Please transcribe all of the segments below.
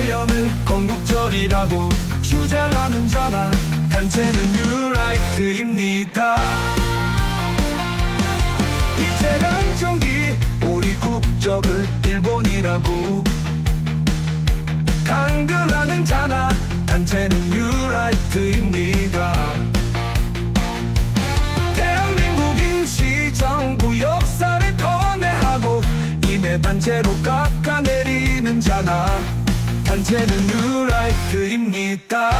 이념을 건국절이라고 주장하는 자나 단체는 뉴라이트입니다. 일제강점기 우리 국적을 일본이라고 강변하는 자나 단체는 뉴라이트입니다. 대한민국 임시정부 역사를 도내하고 이내 단체로 깎아내리는 자나 단체는 뉴라이트입니다.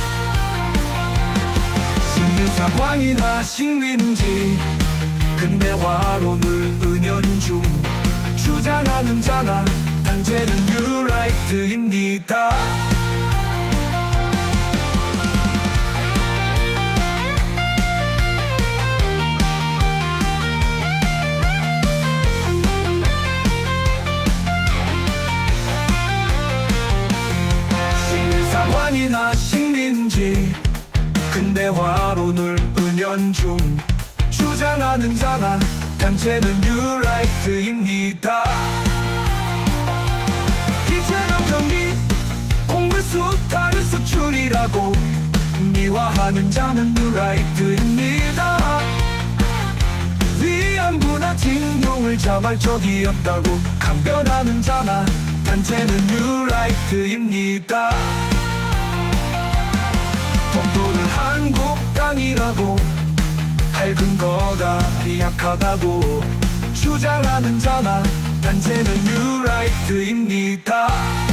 식민사관이나 식민지 근대화론을 은연중 주장하는 자나 단체는 뉴라이트입니다. 식민사관이나 식민지 근대화론을 은연중 주장하는 자나 단체는 뉴라이트입니다. 일제강점기 공물수탈 수출이라고 미화하는 자는 뉴라이트입니다. 위안부나 징용을 자발적이었다고 강변하는 자나 단체는 뉴라이트입니다. 독도는 한국 땅이라고 밝은 거다 약하다고 주장하는 자나 단체는 뉴라이트입니다.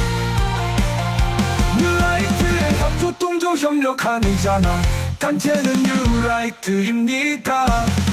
뉴라이트에 협조 동조 협력하는 자나 단체는 뉴라이트입니다.